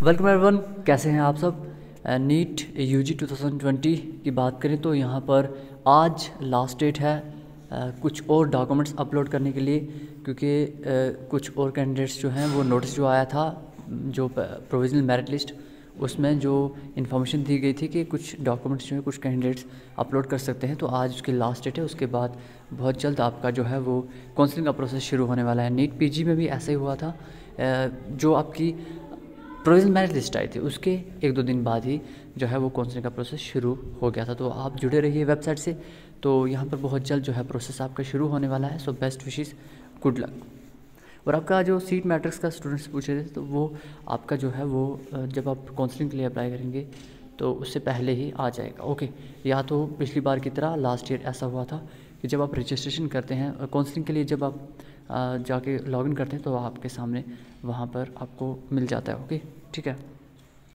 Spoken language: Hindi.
वेलकम एवरीवन, कैसे हैं आप सब। नीट यूजी 2020 की बात करें तो यहाँ पर आज लास्ट डेट है कुछ और डॉक्यूमेंट्स अपलोड करने के लिए, क्योंकि कुछ और कैंडिडेट्स जो हैं वो नोटिस जो आया था जो प्रोविजनल मेरिट लिस्ट, उसमें जो इन्फॉर्मेशन दी गई थी कि कुछ डॉक्यूमेंट्स जो है कुछ कैंडिडेट्स अपलोड कर सकते हैं, तो आज उसकी लास्ट डेट है। उसके बाद बहुत जल्द आपका जो है वो काउंसलिंग का प्रोसेस शुरू होने वाला है। नीट पीजी में भी ऐसा ही हुआ था, जो आपकी प्रोविजनल मेरिट लिस्ट आई थी उसके 1-2 दिन बाद ही जो है वो काउंसलिंग का प्रोसेस शुरू हो गया था। तो आप जुड़े रहिए वेबसाइट से, तो यहाँ पर बहुत जल्द जो है प्रोसेस आपका शुरू होने वाला है। So best wishes, good luck. और आपका जो सीट मैट्रिक्स का स्टूडेंट्स पूछ रहे थे, तो वो आपका जो है वो जब आप काउंसलिंग के लिए अप्लाई करेंगे तो उससे पहले ही आ जाएगा। ओके, या तो पिछली बार की तरह लास्ट ईयर ऐसा हुआ था कि जब आप रजिस्ट्रेशन करते हैं काउंसलिंग के लिए, जब आप जाके लॉगिन करते हैं तो आपके सामने वहाँ पर आपको मिल जाता है। ओके, ठीक है।